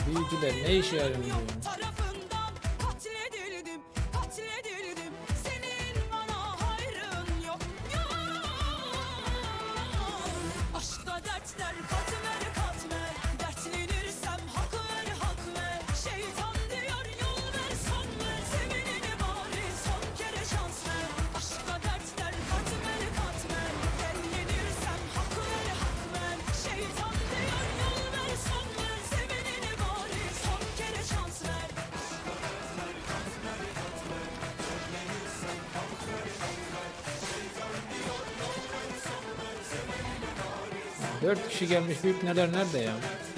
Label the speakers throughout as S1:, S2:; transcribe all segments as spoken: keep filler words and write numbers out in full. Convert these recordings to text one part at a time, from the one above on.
S1: büyücüler ne işe yarıyor?
S2: Tarafından katledildim, katledildim. Senin bana hayrın yok, yok. Aşkta dertler katmer katmer. Dertlenirsem hak ver, hak ver. Şeytan diyor yol ver, son ver. Sevenine bari son kere şans ver. Aşkta dertler katmer katmer. Dertlenirsem hak ver, hak ver. Şeytan diyor yol ver, son ver. Sevenine bari son kere şans ver.
S1: Dört kişi gelmiş, bu ipneler nerede ya?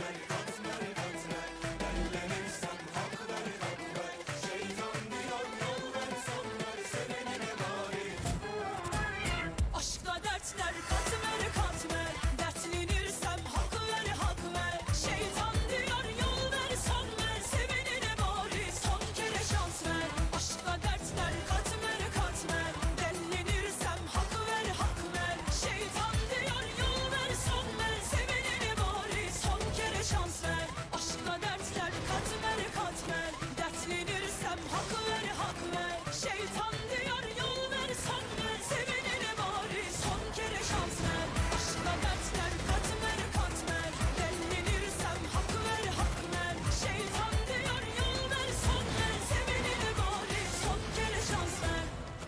S2: Aşkta dertler katmer katmer. Dertlenirsem hak ver, hak ver. Şeytan diyor yol ver, son ver. Sevenine bari son kere şans ver. Aşkta dertler katmer katmer. Dertlenirsem hak ver, hak ver. Şeytan diyor yol ver, son ver. Sevenine bari son kere şans ver. Aşkta dertler katmer katmer. Dertlenirsem hak ver, hak ver. Şeytan diyor yol ver, son ver. Sevenine bari son kere şans ver. Aşkta dertler katmer katmer. Dertlenirsem hak ver, hak ver. Şeytan diyor yol ver, son ver. Sevenine bari son kere şans ver.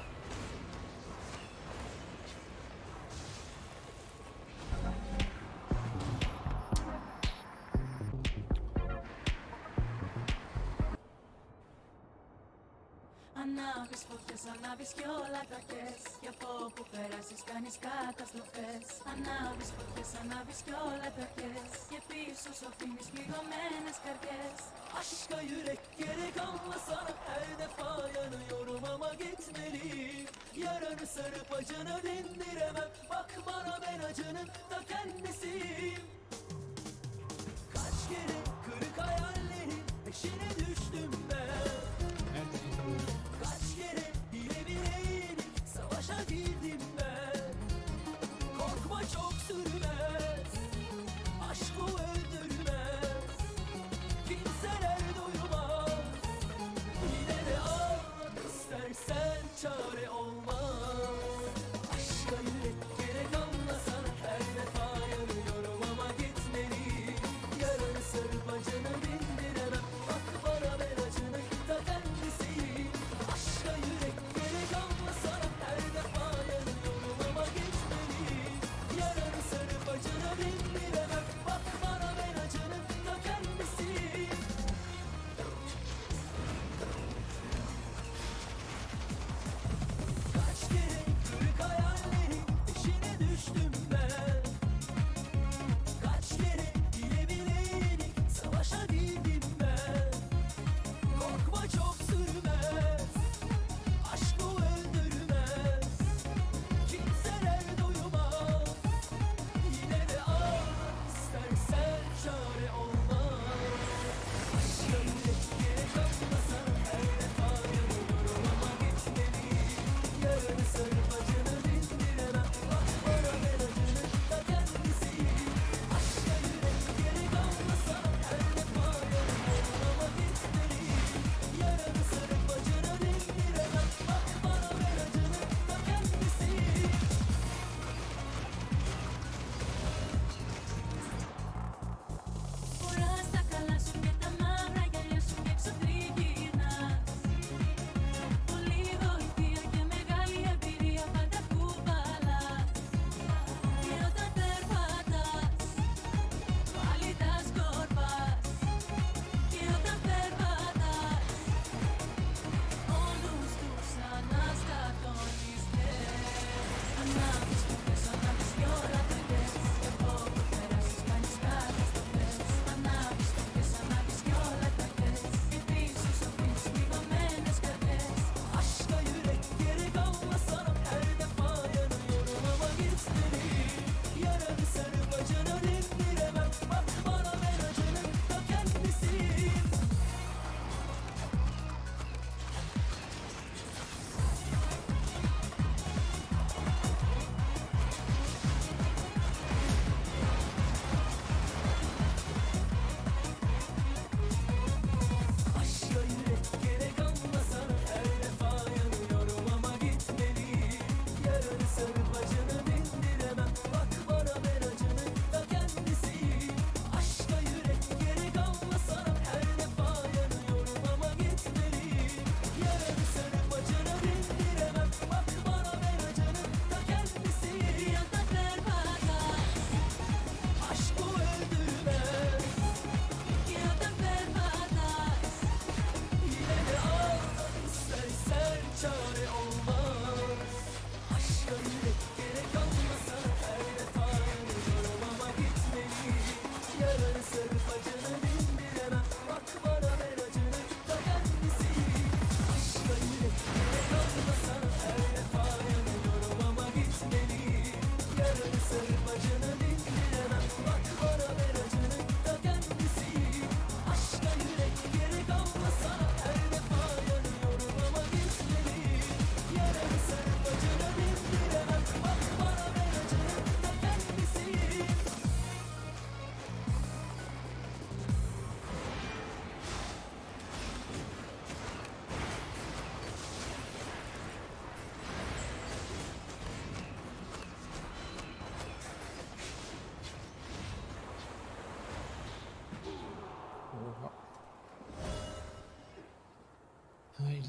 S2: Ανάβεις φωτιές, ανάβεις κι όλα τα κες. Κι από που πέρασεις κάνεις καταστροφές. Ανάβεις φωτιές, anάβεις κι όλα τα κες. Και πίσω σου αφήνεις πληγωμένες καρδιές. Aşka yürek gerek ama sana her defa yanıyorum ama gitmeliyim. Yaranı sarıp acını dindiremem. Bak bana ben acının ta kendisiyim. Kaç kere kırık hayallerin peşine düştüm ben. Kaç kere bile bile yenip savaşa girdim ben. Korkma çok sürmez, aşk bu öldürmez. Kimseler duymaz, yine de ağlat istersen çare olmaz. Aşka yürek gerek anlasana her defa yanıyorum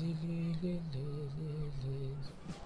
S1: li li li li li li.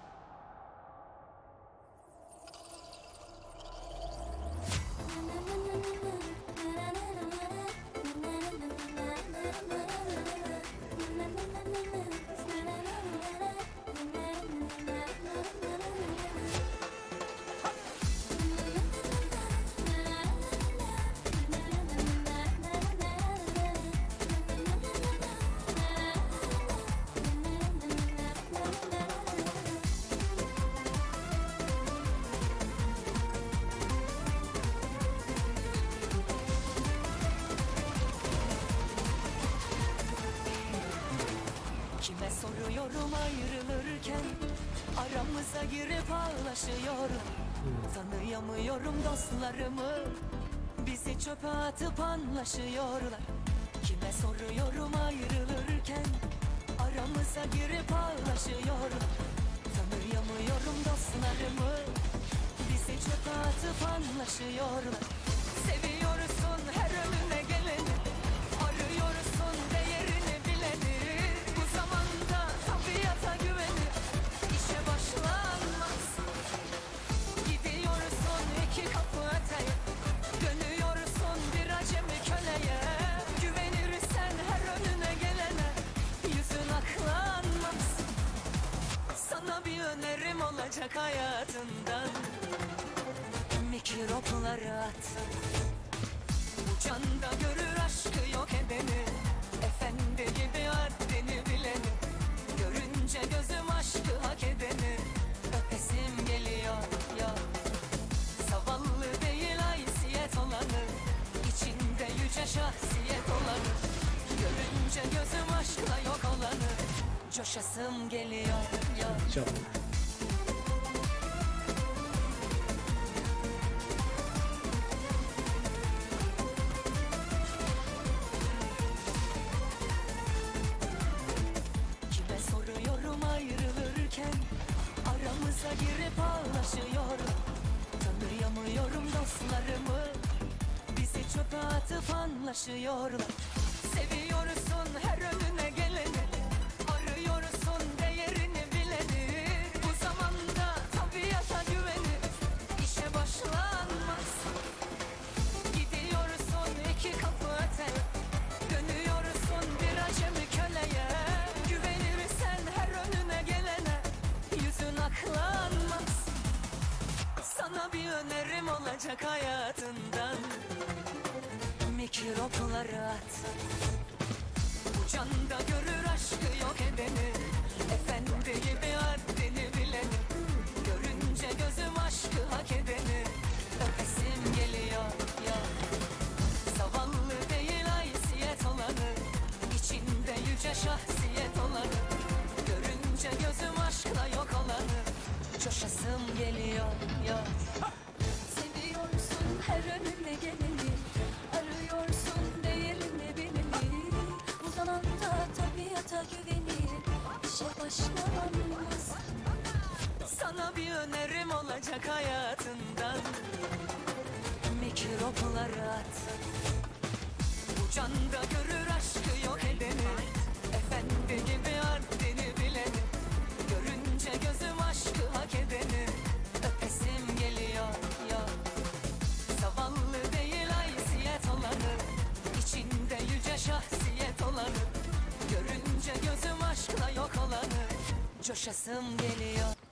S2: Kime soruyorum ayrılırken aramıza girip ağlaşıyor. Tanıyamıyorum dostlarımı, bizi çöpe atıp anlaşıyorlar. Kime soruyorum ayrılırken aramıza girip ağlaşıyor. Tanıyamıyorum dostlarımı, bizi çöpe atıp anlaşıyorlar. Seviyorsun her önüne geleni, arıyorsun değerini bileni. Bu zamanda tabiata güvenip işe başlanmaz. Gidiyorsun iki kapı öteye, dönüyorsun bir acemi köleye. Güvenirsen her önüne gelene yüzün aklanmaz. Sana bir önerim olacak hayatından, mikropları at. Bu canda görür aşkı yok edeni, efendi gibi haddini bileni. Görünce gözüm aşkı hak edeni, öpesim geliyor ya. Zavallı değil haysiyet olanı, içinde yüce şahsiyet olanı. Görünce gözüm aşkla yok olanı, coşasım geliyor ya.
S1: Çok.
S2: Kime soruyorum ayrılırken aramıza girip ağlaşıyor. Tanıyamıyorum dostlarımı, bizi çöpe atıp anlaşıyorlar. Seviyorsun her önüne geleni, arıyorsun değerini bileni. Bu zamanda tabiata güvenip işe başlanmaz. Gidiyorsun iki kapı öte, dönüyorsun bir acemi köleye. Güvenirsen her önüne gelene yüzün aklanmaz. Sana bir önerim olacak hayatından, mikropları at. Bu canda görür aşkı yok edeni, efendi gibi haddini bileni. Görünce gözüm aşkı hak edeni, öpesim geliyor ya. Zavallı değil haysiyet olanı, içinde yüce şahsiyet olanı. Görünce gözüm aşkla yok olanı, coşasım geliyor ya. Seviyorsun her önüne geleni, arıyorsun değerini bileni. Bu zamanda tabiata güvenip işe başlanmaz. Sana bir önerim olacak hayatından, mikropları at. Bu canda görür aşkı yok edeni, efendi gibi haddini bileni. Görünce gözüm aşkı hak edeni, öpesim geliyor ya. Zavallı değil haysiyet olanı, içinde yüce şahsiyet olanı. Görünce gözüm aşkla yok olanı, coşasım geliyor.